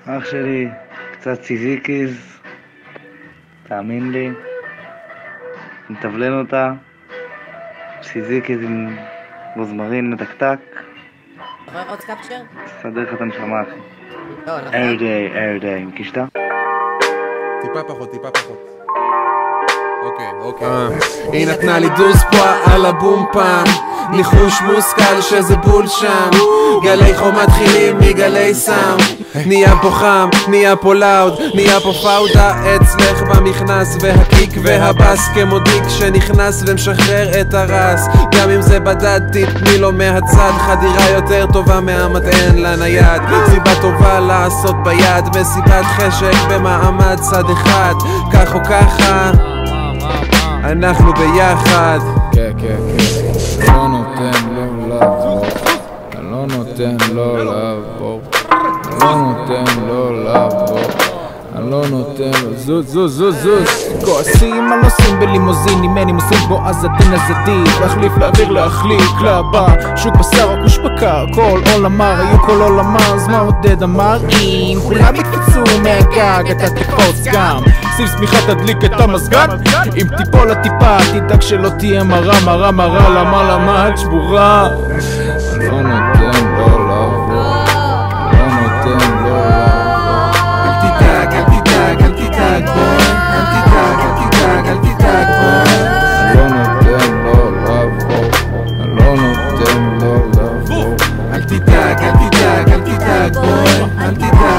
אח שלי, קצת סיזיקיז, תאמין לי, נתבלן אותה, סיזיקיז עם רוזמרין מתקתק. עוד סקאפצ'ר? סדר לך את הנשמה אחי. לא, נכון. every day, מקישת? טיפה פחות. אוקיי. היא נתנה לי דוס פה על הבום פעם, ניחוש מושכל שזה בול שם, גלי חום מתחילים מגלי סם, נהיה פה חם, נהיה פה לאוד, נהיה פה פאודה אצלך במכנס, והקיק והבאס כמו דיק שנכנס ומשחרר את הרס, גם אם זה בדד תתני לו מהצד, חדירה יותר טובה מהמטען לנייד, סיבה טובה לעשות ביד, מסיבת חשק במעמד צד אחד, כך או ככה אנחנו ביחד. כן. לא נותן לו לעבור, אני לא נותן לו לעבור, לא נותן לו לעבור, אני לא נותן לו זוז. כועסים על נוסעים בלימוזינים, אין אם עושים בו אז הדין הזדיק, להחליף לאוויר להחליק לבא, שוק בשר הכוש בקר, כל עולמר היו כל עולמר, אז מה עודד אמר? אם כולם יקפצו מהגג אתה תקפוץ גם, שים סמיכה תדליק את המזגן, אם תיפול הטיפה תדאג שלא תהיה מרה למה את שבורה. אני לא נותן לו לעבור, לא נותן לו לעבור, אל תדאג בוי, אל תדאג בוי, אני לא נותן לו לעבור, אני לא נותן לו לעבור, אל תדאג בוי, אל תדאג